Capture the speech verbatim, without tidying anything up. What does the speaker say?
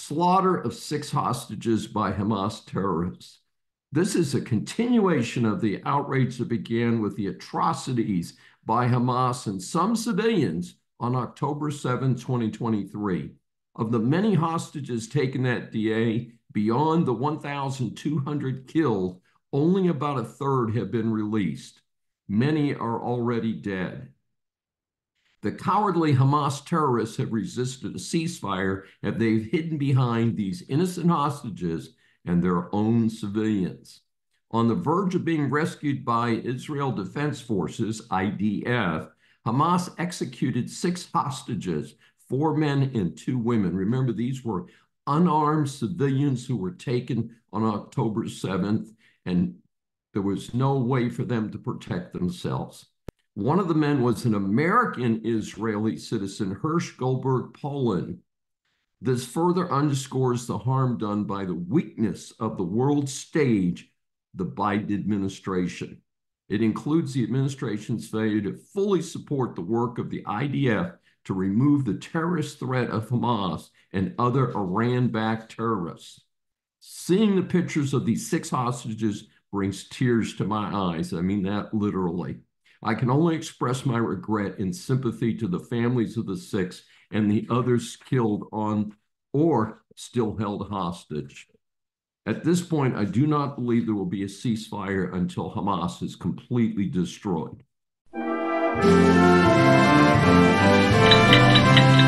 slaughter of six hostages by Hamas terrorists. This is a continuation of the outrage that began with the atrocities by Hamas and some civilians on October seventh, twenty twenty-three. Of the many hostages taken that day, beyond the one thousand two hundred killed, only about a third have been released. Many are already dead. The cowardly Hamas terrorists have resisted a ceasefire as they've hidden behind these innocent hostages and their own civilians. On the verge of being rescued by Israel Defense Forces, I D F, Hamas executed six hostages, four men and two women. Remember, these were unarmed civilians who were taken on October seventh, and there was no way for them to protect themselves. One of the men was an American Israeli citizen, Hersh Goldberg-Polin. This further underscores the harm done by the weakness of the world stage, the Biden administration. It includes the administration's failure to fully support the work of the I D F to remove the terrorist threat of Hamas and other Iran-backed terrorists. Seeing the pictures of these six hostages brings tears to my eyes. I mean that literally. I can only express my regret and sympathy to the families of the six and the others killed on or still held hostage. At this point, I do not believe there will be a ceasefire until Hamas is completely destroyed.